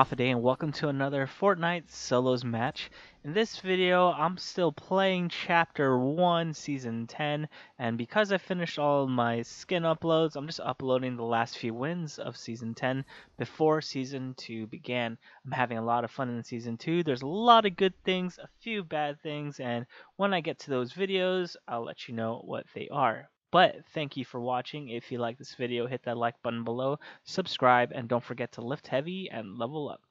Day and welcome to another Fortnite solos match. In this video, I'm still playing Chapter 1, Season 10, and because I finished all my skin uploads, I'm just uploading the last few wins of Season 10 before Season 2 began. I'm having a lot of fun in Season 2. There's a lot of good things, a few bad things, and when I get to those videos, I'll let you know what they are. But thank you for watching. If you like this video, hit that like button below, subscribe, and don't forget to lift heavy and level up.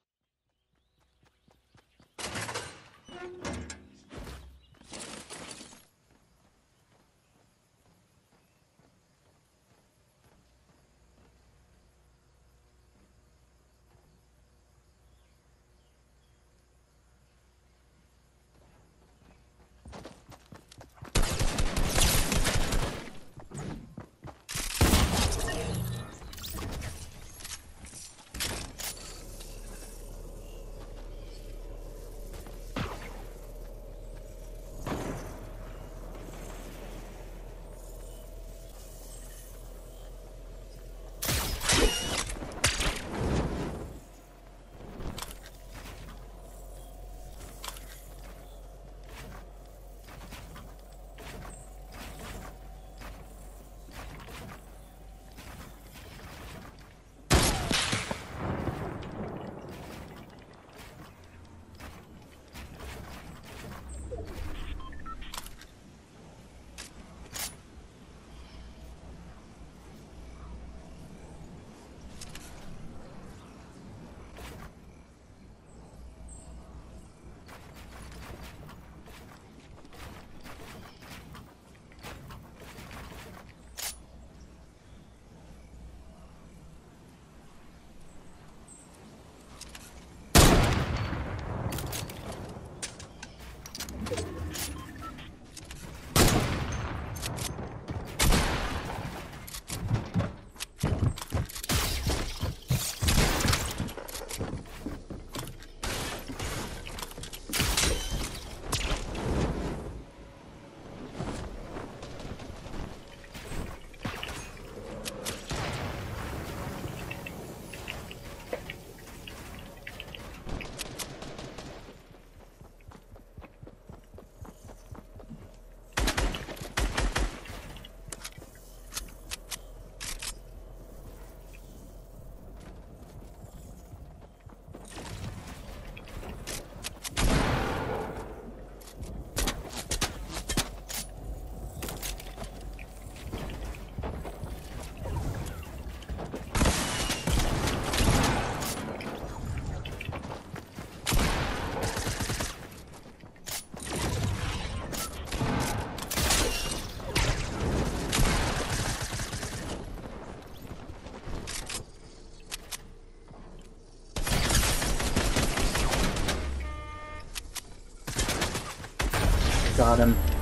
Got him.